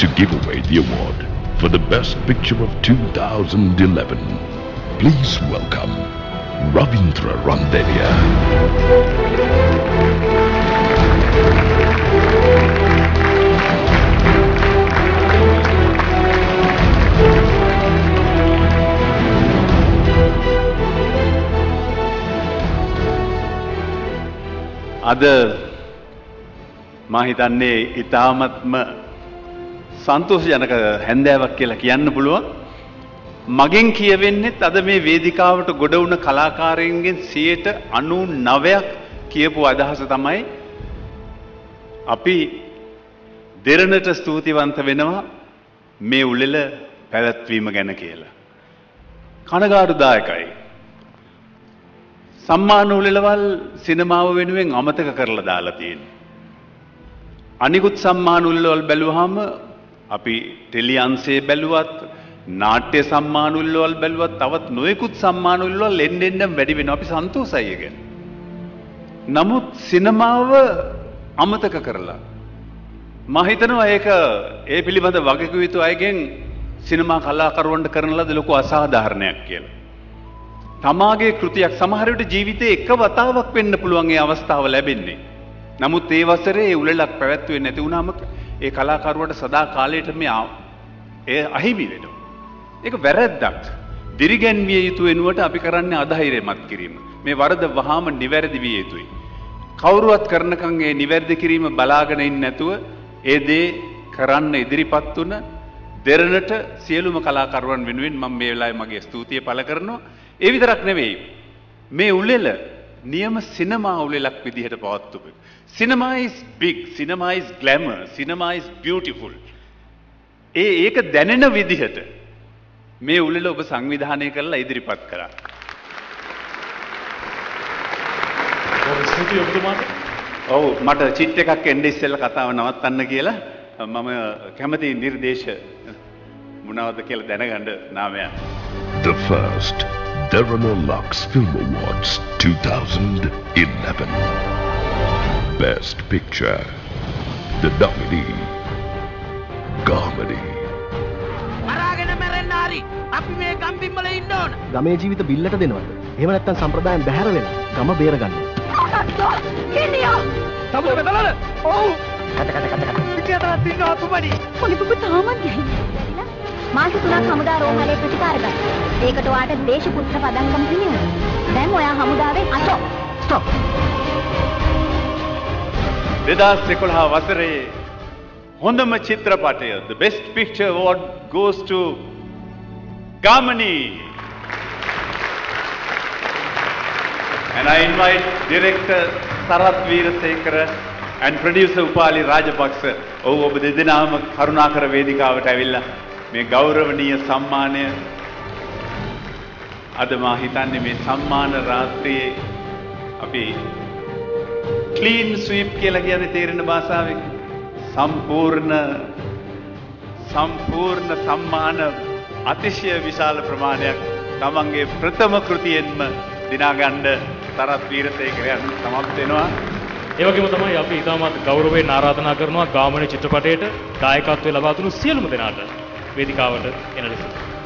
to give away the award for the Best Picture of 2011. Please welcome Ravindra Randenia. Ada මා හිතන්නේ ඊ타මත්ම සන්තෝෂජනක හැන්දෑවක් කියලා කියන්න පුළුවන්. මගෙන් කියවෙන්නේත් අද මේ වේදිකාවට ගොඩ වුණ කලාකාරයින්ගෙන් 99% කියපු අදහස තමයි අපි දෙරණට ස්තුතිවන්ත වෙනවා මේ උළෙල පැවැත්වීම ගැන කියලා. කනගාටුදායකයි. සම්මාන උළෙලවල් සිනමාව වෙනුවෙන් අමතක කරලා දාලා තියෙනවා. අනිකුත් සම්මාන උළෙලවල් බැලුවාම අපි ටෙලි අංශයේ බැලුවත් නාට්‍ය සම්මාන උළෙලවල් බැලුවත් තවත් නොයෙකුත් සම්මාන උළෙලවල් එන්න වැඩි වෙනවා. අපි සන්තෝෂයි ඒ ගැන. නමුත් සිනමාව අමතක කරලා මම හිතනවා ඒක ඒ පිළිබඳ වගකිව යුතු අයගෙන් සිනමා කලාකරුවන්ට කරන ලද ලොකු අසාධාරණයක් කියලා. තමාගේ කෘතියක් සමහර විට ජීවිතේ එක වතාවක් වෙන්න පුළුවන් ඒ අවස්ථාව ලැබෙන්නේ. නමුත් ඒ වසරේ ඒ උළෙලක් පැවැත්වුවේ නැති වුණාම ඒ කලාකරුවට සදා කාලයට මේ ඒ අහිමි වෙනවා. ඒක වැරද්දක්. දිරිගැන්විය යුතු වෙනුවට අපි කරන්නේ අධෛර්යමත් කිරීම. මේ වරද වහාම නිවැරදි විය යුතුයි. කවුරුවත් කරනකම් ඒ නිවැරදි කිරීම බලාගෙන ඉන්නේ නැතුව ඒ දේ කරන්න ඉදිරිපත් වුණ දෙරණට සියලුම කලාකරුවන් වෙනුවෙන් මම මේ වෙලාවේ මගේ ස්තුතිය පළ කරනවා. ඒ විතරක් නෙවෙයි. මේ උළෙල නියම සිනමා උළෙලක් විදිහට පවත්වපු. Cinema is big, cinema is glamour, cinema is beautiful. ඒක දැනෙන විදිහට මේ උළෙල ඔබ සංවිධානය කරලා ඉදිරිපත් කරා. ස්තුතියි ඔබතුමාට. ඔව් මට චිට් එකක් එන්න ඉස්සෙල්ලා කතාව නවත්තන්න කියලා මම කැමති නිර්දේශ මොනවද කියලා දැනගන්න නාමය. The first Derana Lux Film Awards 2011. Best Picture. The nominee, Gamani. මරාගෙන මැරෙන්න හරි අපි මේ ගම්බිම් වල ඉන්න ඕන. ගමේ ජීවිත බිල්ලට දෙනවද? එහෙම නැත්නම් සම්ප්‍රදායෙන් බැහැර වෙලා ගම බේර ගන්න. කෙනියෝ. සමුද බදලද? ඔව්. පිටියටවත් දිනවා තුමනි. පොලිපුප තාමත් ගහින්නේ. මාස 3ක් හමුදා රෝහලේ ප්‍රතිකාර ගන්න. ඒකට ඔයාට දේශපුත්‍ර පදංගම් හිමිවුණා. දැන් ඔයා හමුදාවෙන් අසෝ. ස්ටොප්. 2011 වසරේ හොඳම චිත්‍රපටය The Best Picture Award goes to Gamani. And I invite director Sarath Veerasekara and producer Upali Rajapaksa. ඔබ දෙදෙනාම කරුණාකර වේදිකාවට ඇවිල්ලා මේ ගෞරවනීය සම්මානය අද මා හිතන්නේ මේ සම්මාන රාත්‍රියේ අපි ක්ලීන් ස්වීප් කියලා කියන්නේ තේරෙන භාෂාවෙන් සම්පූර්ණ සම්මාන අතිශය විශාල ප්‍රමාණයක් තමන්ගේ ප්‍රථම කෘතියෙන්ම දිනා ගන්න තරත් වීරසේකරයන් සමත් වෙනවා. ඒ වගේම තමයි අපි ඉතාමත් ගෞරවයෙන් ආරාධනා කරනවා ගාමණේ චිත්‍රපටයේට දායකත්වය ලබා දුණු සියලුම දෙනාට වේදිකාවට එන ලෙස.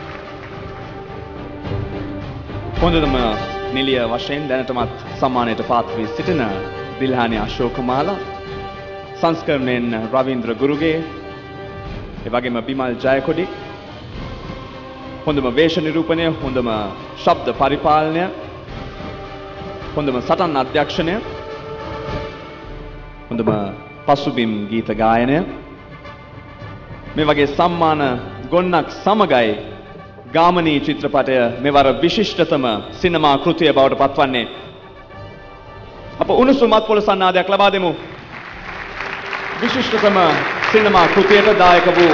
හොඳටම නිලිය වශයෙන් දැනටමත් සම්මානයට පාත්‍ර වී සිටින දිල්හානි අශෝකමාලා, සංස්කරණයෙන් රවීන්ද්‍ර ගුරුගේ, ඒ වගේම බිමල් ජයකොඩි, හොඳම වේශ නිරූපණය, හොඳම ශබ්ද පරිපාලනය, හොඳම සටන් අධ්‍යක්ෂණය, හොඳම පසුබිම් ගීත ගායනය, මේ වගේ සම්මාන ගොන්නක් සමගයි ගාමනී චිත්‍රපටය මෙවර විශිෂ්ටතම සිනමා කෘතිය බවට පත්වන්නේ. අප උණුසුම් අත්පොළ සන්නාදයක් ලබා දෙමු. විශිෂ්ටතම සිනමා කෘතියට දායක වූ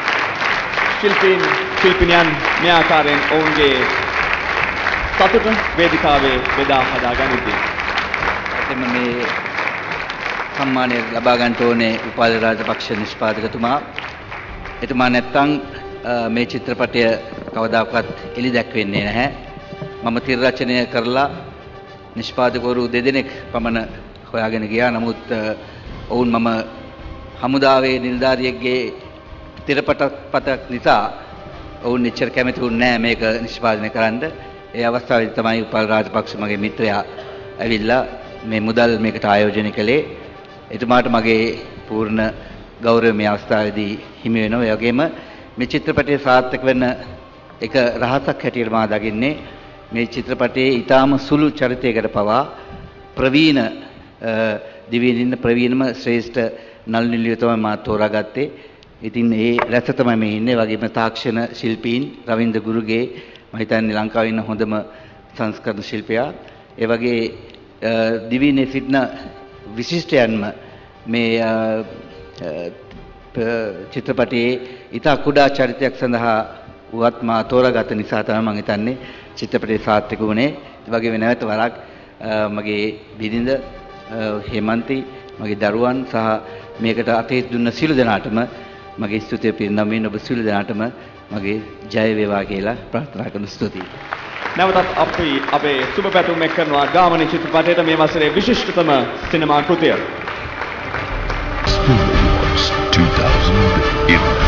ශිල්පිනියන් මේ ආකාරයෙන් ඔවුන්ගේ සතුට වේදිකාවේ බෙදා හදා ගනිද්දී එතන මේ සම්මානය ලබා ගන්නට ඕනේ උපාලි රාජපක්ෂ නිෂ්පාදකතුමා. එතුමා නැත්තම් මේ චිත්‍රපටය කවදාකවත් එළි දැක්වෙන්නේ නැහැ. මම තිර රචනය කරලා නිෂ්පාදකවරු දෙදෙනෙක් පමණ හොයාගෙන ගියා. නමුත් ඔවුන් මම හමුදාවේ නිලධාරියෙක්ගේ තිරපතක් නිසා ඔවුන් එච්චර කැමති වුණේ නැහැ මේක නිෂ්පාදනය කරන්න. ඒ අවස්ථාවේදී තමයි උපල් රාජපක්ෂ මගේ මිත්‍රයා ඇවිල්ලා මේ මුදල් මේකට ආයෝජනය කළේ. එතුමාට මගේ පූර්ණ ගෞරවය මේ අවස්ථාවේදී හිමි වෙනවා. ඒ වගේම මේ චිත්‍රපටයේ සාර්ථක වෙන එක රහසක් හැටියට මා දකින්නේ මේ චිත්‍රපටයේ ඊටාම සුළු චරිතයකට පවා ප්‍රවීණ දිවයිනින් ප්‍රවීණම ශ්‍රේෂ්ඨ නළු නිළිය තමයි මා තෝරාගත්තේ. ඉතින් ඒ රැස තමයි මේ ඉන්නේ. වගේම තාක්ෂණ ශිල්පීන් රවින්ද්‍ර ගුරුගේ මම හිතන්නේ ලංකාවේ ඉන්න හොඳම සංස්කරණ ශිල්පියා. ඒ වගේ දිවයිනේ සිටින විශිෂ්ටයන්ම මේ චිත්‍රපටයේ ඉතා කුඩා චරිතයක් සඳහා උවත් මා තෝරාගත්ත නිසා තමයි මම හිතන්නේ චිත්‍රපටයේ සාර්ථක වුණේ. ඒ වගේම නැවත වරක් මගේ බිරිඳ හේමන්ති මගේ දරුවන් සහ මේකට අතේ දුන්න සියලු දෙනාටම මගේ ස්තුතිය පිරිනමමින් ඔබ සියලු දෙනාටම මගේ ජය වේවා කියලා ප්‍රාර්ථනා කරන ස්තුතියි. නැවතත් අපි අපේ සුබ පැතුම් එක් කරනවා ගාමණී චිත්‍රපටයට මේ වසරේ විශිෂ්ටතම සිනමා කෘතිය. Film Awards 2011.